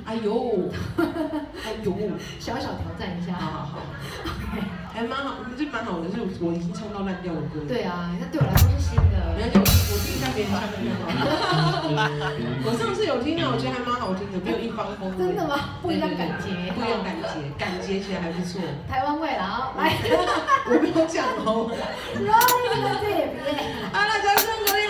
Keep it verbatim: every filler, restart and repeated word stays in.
哎呦，哎呦， 小小挑战一下。 好好好 ，OK， 还蛮好，这蛮好的，是我已经唱到烂掉的歌。 对啊，那对我来说是新的。 没关系，我我听一下别人唱的就好。我上次有听到，我觉得还蛮好听的，没有一方风味。 真的吗？不一样感觉， 不一样感觉，感觉起来还不错。 台湾味啦，来， 我没有讲哦。 Rolling the deep， 好了，掌声鼓励。